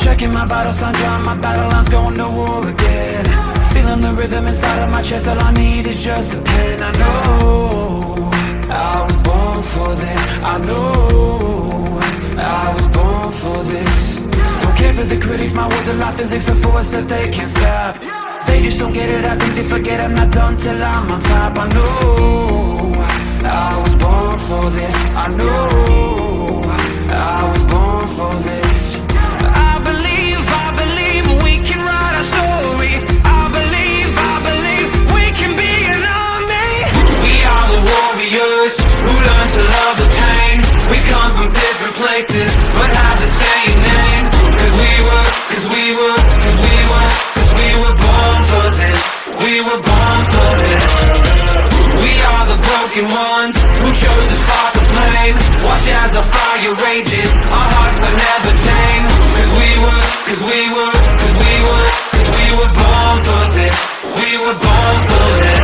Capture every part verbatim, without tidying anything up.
checking my vital signs, drawing my battle lines, going to war again. Feeling the rhythm inside of my chest, all I need is just a pen. I know I was born for this. I know I was born for this. Don't care for the critics, my words are life physics, a force that they can't stop. They just don't get it, I think they forget I'm not done till I'm on top. I know I was born for this. I know I was born for this. I believe, I believe we can write our story. I believe, I believe we can be an army. We are the warriors who learn to love the pain. We come from different places but have the same name. Cause we were, cause we were, cause we were, cause we were born for this. We were born for this. We are the broken ones who chose to spark the flame. Watch as our fire rages, our hearts are never tame. Cause we were, cause we were, cause we were, cause we were born for this. We were born for this.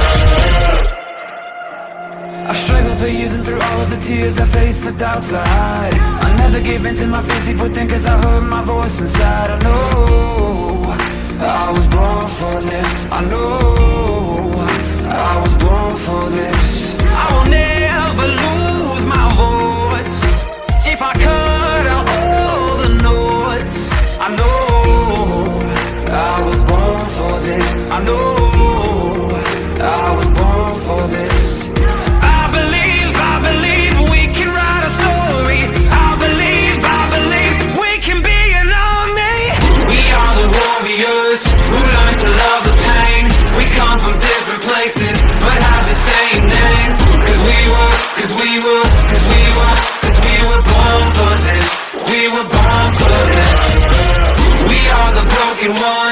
I've struggled for years, and through all of the tears I faced, the doubts I hide. I never gave in to my fears deep within, cause I heard my voice inside. I know I was born for this. I know I was born for this. I will never lose my voice. If I cut out all the noise, I know I was born for this. I know I was born for this. I believe, I believe we can write a story. I believe, I believe we can be an army. We are the warriors who learn to love the pain. We come from different places but have the same name. Cause we were, cause we were, cause we were, cause we were born for this. We were born for this. We are the broken ones